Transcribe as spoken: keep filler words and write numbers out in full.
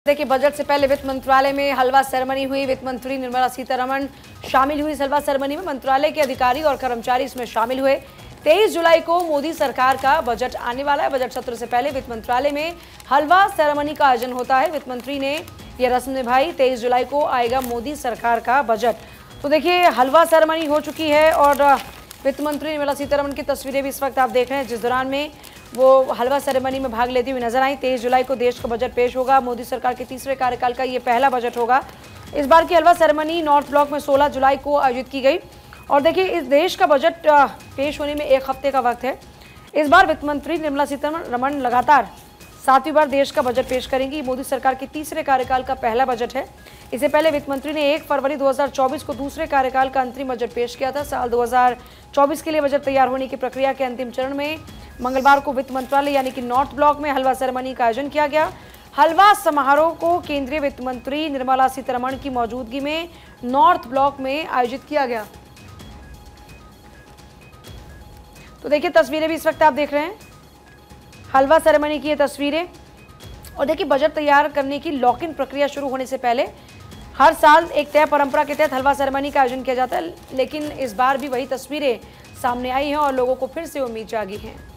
देखिए, बजट से पहले वित्त मंत्रालय में हलवा सेरेमनी हुई। वित्त मंत्री निर्मला सीतारमण शामिल हुई इस हलवा सेरेमनी में। मंत्रालय के अधिकारी और कर्मचारी इसमें शामिल हुए। तेईस जुलाई को मोदी सरकार का बजट आने वाला है। बजट सत्र से पहले वित्त मंत्रालय में हलवा सेरेमनी का आयोजन होता है। वित्त मंत्री ने यह रस्म निभाई। तेईस जुलाई को आएगा मोदी सरकार का बजट। तो देखिए, हलवा सेरेमनी हो चुकी है और वित्त मंत्री निर्मला सीतारमण की तस्वीरें भी इस वक्त आप देख रहे हैं, जिस दौरान में वो हलवा सेरेमनी में भाग लेती हुई नजर आई। तेईस जुलाई को देश का बजट पेश होगा। मोदी सरकार के तीसरे कार्यकाल का ये पहला बजट होगा। इस बार की हलवा सेरेमनी नॉर्थ ब्लॉक में सोलह जुलाई को आयोजित की गई। और देखिए, इस देश का बजट पेश होने में एक हफ्ते का वक्त है। इस बार वित्त मंत्री निर्मला सीतारमण लगातार सातवीं बार देश का बजट पेश करेंगी। मोदी सरकार के तीसरे कार्यकाल का पहला बजट है। इससे पहले वित्त मंत्री ने एक फरवरी दो हज़ार चौबीस को दूसरे कार्यकाल का अंतरिम बजट पेश किया था। साल दो हज़ार चौबीस के लिए बजट तैयार होने की प्रक्रिया के अंतिम चरण में मंगलवार को वित्त मंत्रालय यानी कि नॉर्थ ब्लॉक में हलवा सेरेमनी का आयोजन किया गया। हलवा समारोह को केंद्रीय वित्त मंत्री निर्मला सीतारमण की मौजूदगी में नॉर्थ ब्लॉक में आयोजित किया गया। तो देखिए, तस्वीरें भी इस वक्त आप देख रहे हैं, हलवा सेरेमनी की ये तस्वीरें। और देखिए, बजट तैयार करने की लॉक इन प्रक्रिया शुरू होने से पहले हर साल एक तय परंपरा के तहत हलवा सेरेमनी का आयोजन किया जाता है, लेकिन इस बार भी वही तस्वीरें सामने आई हैं और लोगों को फिर से उम्मीद जागी है।